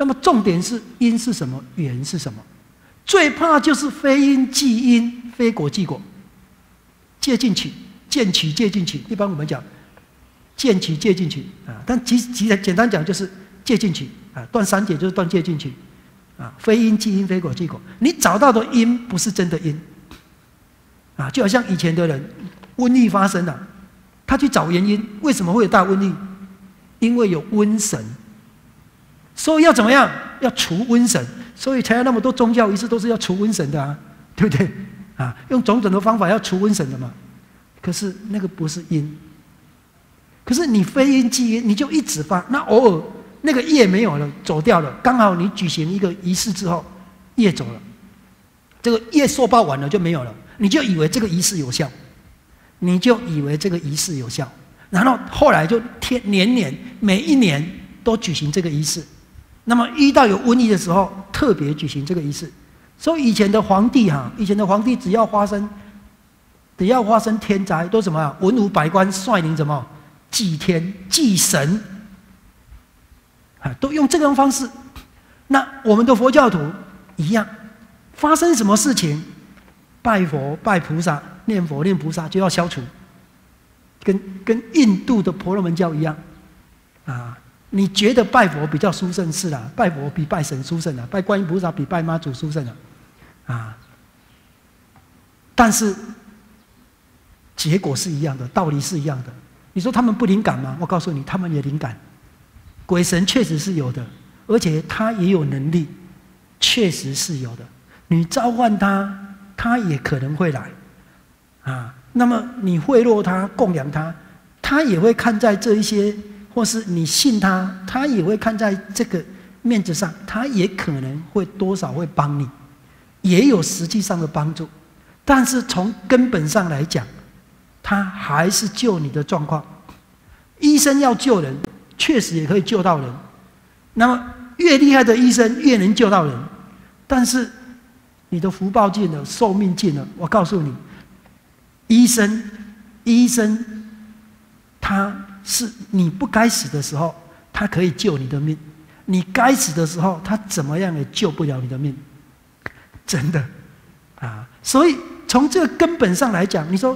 那么重点是因是什么，缘是什么？最怕就是非因即因，非果即果，借进取，见取借进取。一般我们讲见取借进取啊，但简单讲就是借进取啊，断三解就是断借进取啊，非因即因，非果即果。你找到的因不是真的因啊，就好像以前的人瘟疫发生了，他去找原因，为什么会有大瘟疫？因为有瘟神，所以要怎么样？要除瘟神，所以才有那么多宗教仪式都是要除瘟神的啊，对不对？啊，用种种的方法要除瘟神的嘛。可是那个不是因，可是你非因即因，你就一直发，那偶尔那个业没有了，走掉了，刚好你举行一个仪式之后，业走了，这个业受报完了就没有了，你就以为这个仪式有效，你就以为这个仪式有效，然后后来就年年每一年都举行这个仪式。那么遇到有瘟疫的时候，特别举行这个仪式。所以以前的皇帝只要发生天灾，都什么文武百官率领什么祭天祭神啊，都用这种方式。那我们的佛教徒一样，发生什么事情，拜佛拜菩萨，念佛念菩萨就要消除，跟印度的婆罗门教一样啊。你觉得拜佛比较殊胜是啦，拜佛比拜神殊胜啦，拜观音菩萨比拜妈祖殊胜啦，啊！但是结果是一样的，道理是一样的。你说他们不灵感吗？我告诉你，他们也灵感。鬼神确实是有的，而且他也有能力，确实是有的。你召唤他，他也可能会来，啊！那么你贿赂他、供养他，他也会看在这一些。或是你信他，他也会看在这个面子上，他也可能会多少会帮你，也有实际上的帮助。但是从根本上来讲，他还是救你的状况。医生要救人，确实也可以救到人。那么越厉害的医生越能救到人，但是你的福报尽了，寿命尽了，我告诉你，医生他。是你不该死的时候，他可以救你的命；你该死的时候，他怎么样也救不了你的命，真的啊！所以从这个根本上来讲，你说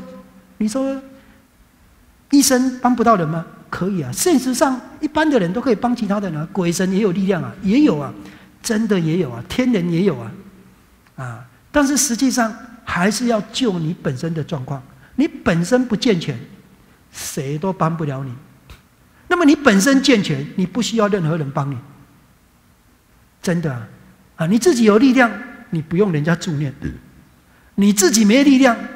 医生帮不到人吗？可以啊，现实上一般的人都可以帮其他的人啊，鬼神也有力量啊，也有啊，真的也有啊，天人也有啊，但是实际上还是要救你本身的状况，你本身不健全。谁都帮不了你。那么你本身健全，你不需要任何人帮你，真的啊！你自己有力量，你不用人家助念；你自己没力量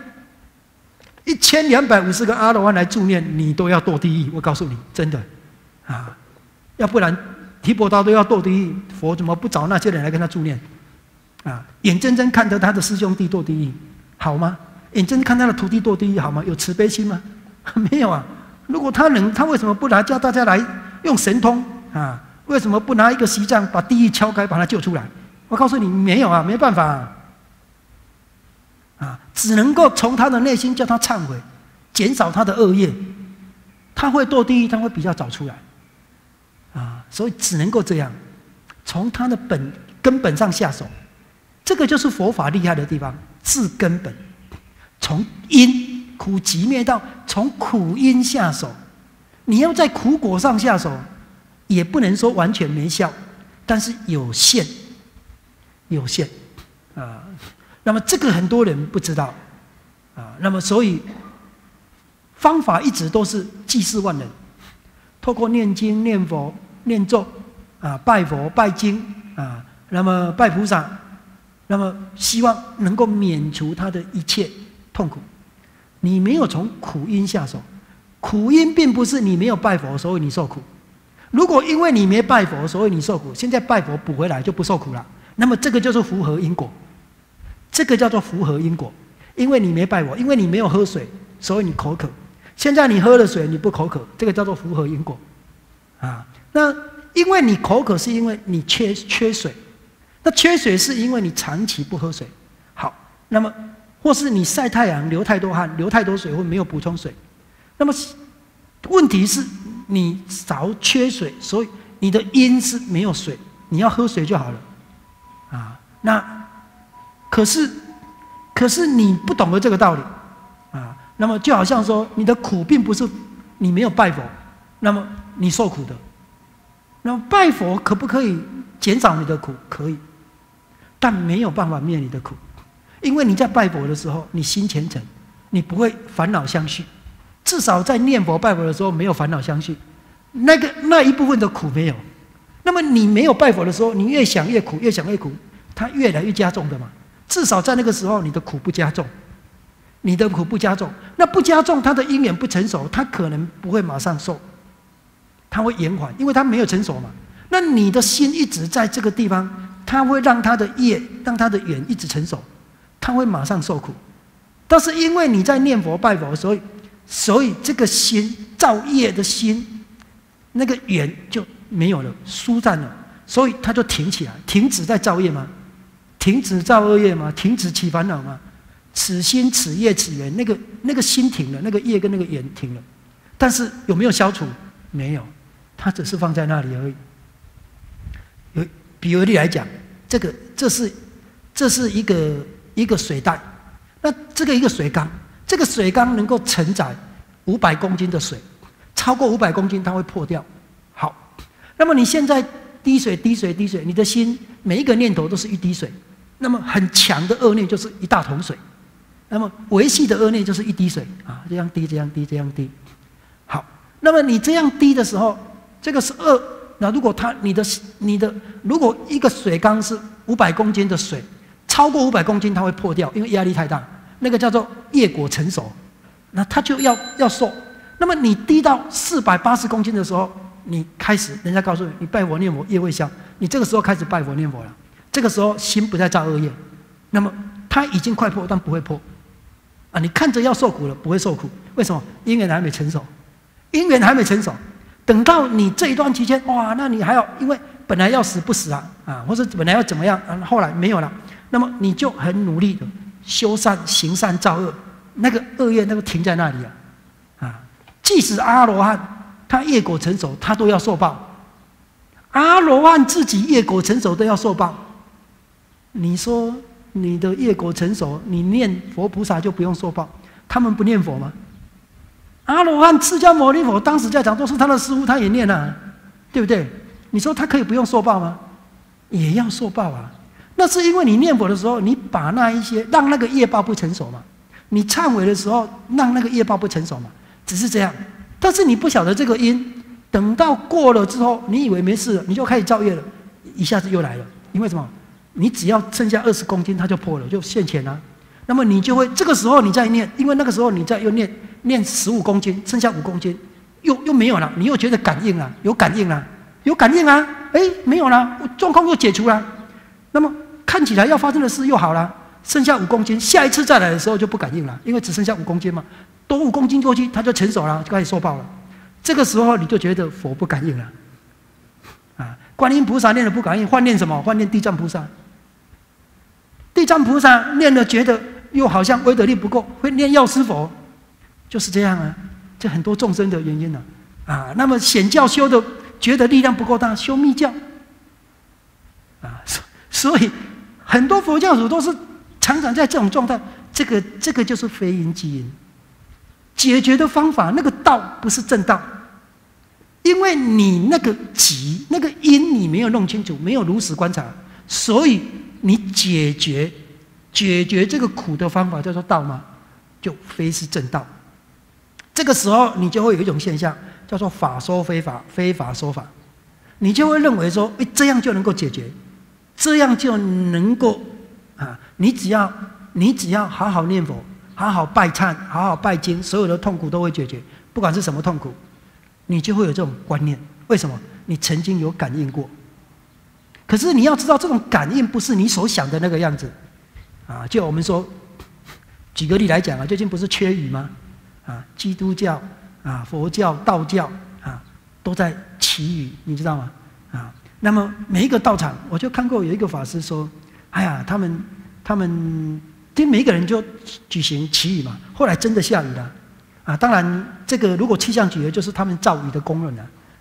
，1250个阿罗汉来助念，你都要堕地狱。我告诉你，真的啊！要不然提婆达都要堕地狱，佛怎么不找那些人来跟他助念啊？眼睁睁看着他的师兄弟堕地狱，好吗？眼睁睁看他的徒弟堕地狱，好吗？有慈悲心吗？没有啊！如果他能，他为什么不来叫大家来用神通啊？为什么不拿一个锡杖把地狱敲开，把他救出来？我告诉你，没有啊，没办法啊！只能够从他的内心叫他忏悔，减少他的恶业，他会堕地狱，他会比较早出来啊！所以只能够这样，从他的根本上下手。这个就是佛法厉害的地方，治根本，从因。苦集灭道，从苦因下手。你要在苦果上下手，也不能说完全没效，但是有限啊。那么这个很多人不知道啊。那么所以方法一直都是济世万人，透过念经、念佛、念咒啊，拜佛、拜经啊，那么拜菩萨，那么希望能够免除他的一切痛苦。你没有从苦因下手，苦因并不是你没有拜佛，所以你受苦。如果因为你没拜佛，所以你受苦，现在拜佛补回来就不受苦了。那么这个就是符合因果，这个叫做符合因果。因为你没拜佛，因为你没有喝水，所以你口渴。现在你喝了水，你不口渴，这个叫做符合因果啊。那因为你口渴，是因为你缺水，那缺水是因为你长期不喝水。好，那么。或是你晒太阳流太多汗，流太多水，或没有补充水，那么问题是你少缺水，所以你的因是没有水， 你要喝水就好了，啊，那可是你不懂得这个道理，啊，那么就好像说你的苦并不是你没有拜佛，那么你受苦的，那么拜佛可不可以减少你的苦？可以，但没有办法灭你的苦，因为你在拜佛的时候，你心虔诚，你不会烦恼相续，至少在念佛拜佛的时候没有烦恼相续，那一部分的苦没有。那么你没有拜佛的时候，你越想越苦，越想越苦，它越来越加重的嘛。至少在那个时候，你的苦不加重，你的苦不加重。那不加重，它的因缘不成熟，它可能不会马上受，它会延缓，因为它没有成熟嘛。那你的心一直在这个地方，它会让它的业，让它的缘一直成熟，它会马上受苦。但是因为你在念佛拜佛，所以这个心造业的心，那个缘就没有了，疏散了，所以它就停起来，停止在造业吗？停止造恶业吗？停止起烦恼吗？此心此业此缘，那个心停了，那个业跟那个缘停了，但是有没有消除？没有，它只是放在那里而已。比如例来讲，这是一个水袋，那这个一个水缸，这个水缸能够承载500公斤的水，超过500公斤它会破掉。好，那么你现在滴水滴水滴水，你的心每一个念头都是一滴水，那么很强的恶念就是一大桶水，那么微细的恶念就是一滴水啊，这样滴这样滴这样滴。好，那么你这样滴的时候，这个是恶。那如果你的如果一个水缸是500公斤的水，超过500公斤它会破掉，因为压力太大，那个叫做业果成熟，那它就要受。那么你滴到480公斤的时候，你开始，人家告诉你，你拜佛念佛业会消，你这个时候开始拜佛念佛了，这个时候心不再造恶业，那么它已经快破，但不会破，啊，你看着要受苦了，不会受苦，为什么？因缘还没成熟，因缘还没成熟，等到你这一段期间，哇，那你还要，因为本来要死不死啊，或者本来要怎么样，后来没有了，那么你就很努力的修善行善造恶，那个恶业那个停在那里啊，即使阿罗汉。他业果成熟，他都要受报。阿罗汉自己业果成熟都要受报。你说你的业果成熟，你念佛菩萨就不用受报？他们不念佛吗？阿罗汉释迦牟尼佛当时在讲，都是他的师父，他也念啊，对不对？你说他可以不用受报吗？也要受报啊。那是因为你念佛的时候，你把那一些让那个业报不成熟嘛。你忏悔的时候，让那个业报不成熟嘛，只是这样。但是你不晓得这个因，等到过了之后，你以为没事了，你就开始造业了，一下子又来了。因为什么？你只要剩下20公斤，它就破了，就现前了。那么你就会这个时候你再念，因为那个时候你再又念15公斤，剩下5公斤，又没有了，你又觉得感应了，有感应了，有感应啊，没有了，状况又解除了。那么看起来要发生的事又好了，剩下5公斤，下一次再来的时候就不感应了，因为只剩下5公斤嘛。多5公斤过去，它就成熟了，就开始受报了。这个时候你就觉得佛不感应了，啊，观音菩萨念了不感应，换念什么？换念地藏菩萨。地藏菩萨念了，觉得又好像威德力不够，会念药师佛，就是这样啊。这很多众生的原因呢，啊，那么显教修的觉得力量不够大，修密教，啊，所以很多佛教徒都是常常在这种状态。这个就是非因即因。解决的方法，那个道不是正道，因为你那个集那个因你没有弄清楚，没有如实观察，所以你解决这个苦的方法叫做道吗？就非是正道。这个时候你就会有一种现象，叫做法说非法，非法说法，你就会认为说，这样就能够解决，这样就能够啊，你只要好好念佛。好好拜忏，好好拜经，所有的痛苦都会解决，不管是什么痛苦，你就会有这种观念。为什么？你曾经有感应过。可是你要知道，这种感应不是你所想的那个样子啊。就我们说，举个例来讲啊，最近不是缺雨吗？啊，基督教啊、佛教、道教啊，都在祈雨，你知道吗？啊，那么每一个道场，我就看过有一个法师说，哎呀，他们。每一个人就举行祈雨嘛，后来真的下雨了，啊，当然这个如果气象局就是他们造雨的工人了，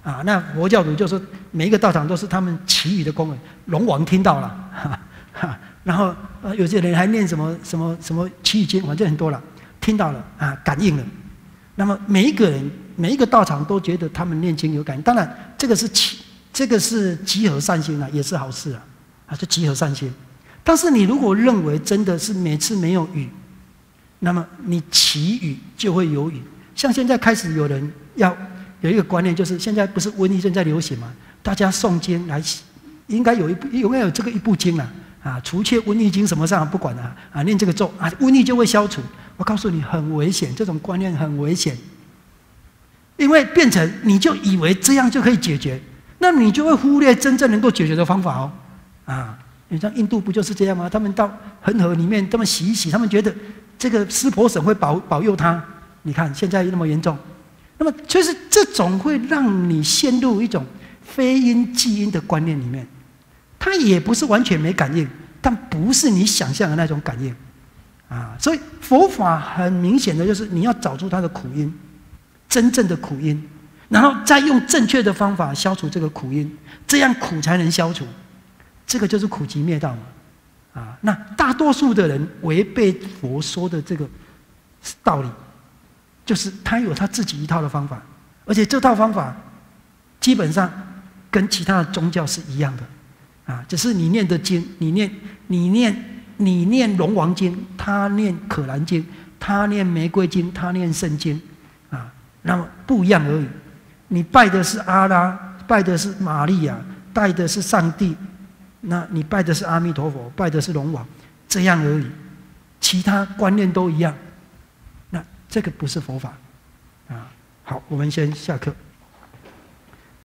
啊，那佛教徒就说每一个道场都是他们祈雨的功能，龙王听到了，然后有些人还念什么祈雨经，反正很多了，听到了啊，感应了。那么每一个人每一个道场都觉得他们念经有感应，当然这个是集合善心啊，也是好事啊，就集合善心。但是你如果认为真的是每次没有雨，那么你祈雨就会有雨。像现在开始有人要有一个观念，就是现在不是瘟疫正在流行嘛，大家诵经来，应该有这个一部经啊，除却瘟疫经什么上不管啊，念这个咒啊，瘟疫就会消除。我告诉你很危险，这种观念很危险，因为变成你就以为这样就可以解决，那你就会忽略真正能够解决的方法哦，啊。你像印度不就是这样吗？他们到恒河里面，他们洗一洗，他们觉得这个湿婆神会保佑他。你看现在那么严重，那么就是这种会让你陷入一种非因即因的观念里面。它也不是完全没感应，但不是你想象的那种感应啊。所以佛法很明显的就是你要找出它的苦因，真正的苦因，然后再用正确的方法消除这个苦因，这样苦才能消除。这个就是苦集灭道嘛，啊，那大多数的人违背佛说的这个道理，就是他有他自己一套的方法，而且这套方法基本上跟其他的宗教是一样的，啊，只是你念的经，你念龙王经，他念可兰经，他念玫瑰经，他念圣经，啊，那么不一样而已。你拜的是阿拉，拜的是玛利亚，拜的是上帝。那你拜的是阿弥陀佛，拜的是龙王，这样而已，其他观念都一样。那这个不是佛法啊。好，我们先下课。